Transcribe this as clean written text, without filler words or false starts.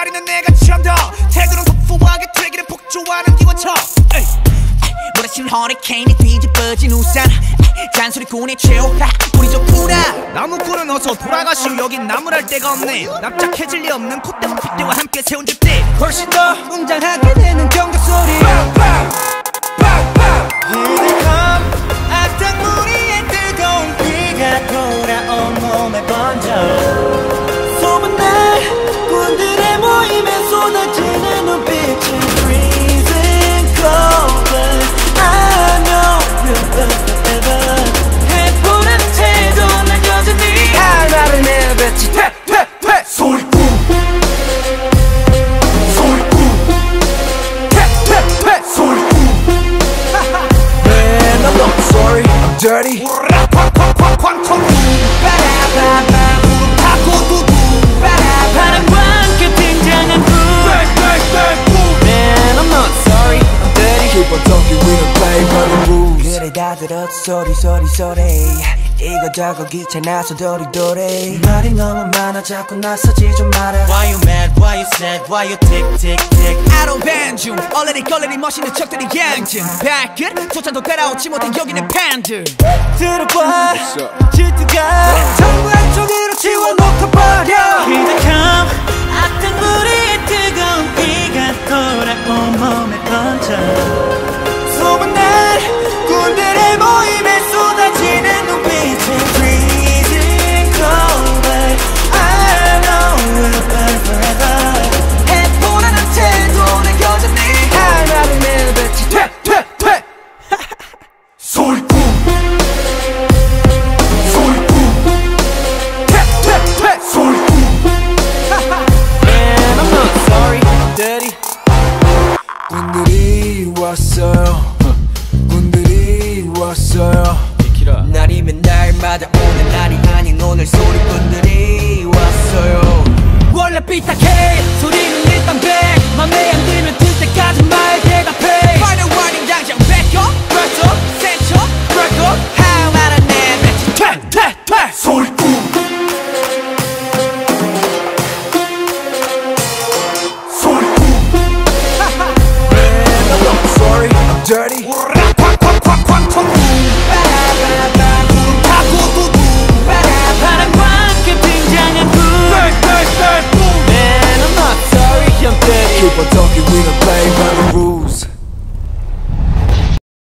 자리는 내가 찬다. 태도는 터프하게 되기를 폭주하는 기관차. 몰아치는 허리케인이 뒤집어진 우산. 잔소리꾼의 최후라 우리 좋구나. 나무꾼은 어서 돌아가시오. 여긴 나무랄 데가 없네. 납작해질 리 없는 콧대와 핏대와 함께 세운 집대. 훨씬 더 웅장하게 되는 경적 소리. 악당무리의 뜨거운 비가 돌아온 몸에 번져 소문난 군들의 모임에 쏟아지는 눈빛은 freezing cold but I know you'll forever 해보라는 태도 난 여전히 할 말을 내뱉지 퇴퇴퇴 소리꾼 소리꾼 퇴퇴퇴 소리꾼 Man I'm not sorry I'm dirty 바람과 함께 등장한 불 Man I'm not sorry I'm dirty Keep on talking we don't play by the rules 그래 다 들었어 소리 소리 소리 이거저거 귀찮아서 도리도리 말이 너무 많아 자꾸 나서지 좀 마라 Why you mad, why you sad, why you tick tick tick I don't ban 중 얼레리 걸레리 멋있는 척들이 양증 발끝 조차도 따라오지 못한 여기는 팬들 들어봐 질투가 전부 한쪽으로 치워놓고 버려 기득함 악당무리의 뜨거운 비가 돌아온 몸에 번져 소문난 군들의 모임에 쏟아지는 눈빛은 freezing cold but I know we'll burn forever 해보라는 태도는 여전히 할 말을 내뱉지 퇴퇴퇴 소리꾼 소리꾼 퇴퇴퇴 소리꾼 Man I'm not sorry I'm dirty 군들이 왔어요 군들이 왔어요 날이면 날마다 오는 날이 아닌 오늘 소리꾼들이 왔어요 원래 삐딱해 소리는 일단 백 맘에 안 들면 들 때까지 말 대답해 Final warning 당장 back up breath up set up break up 할 말은 내뱉지 퇴퇴퇴 소리꾼 소리꾼 Man I'm not sorry I'm dirty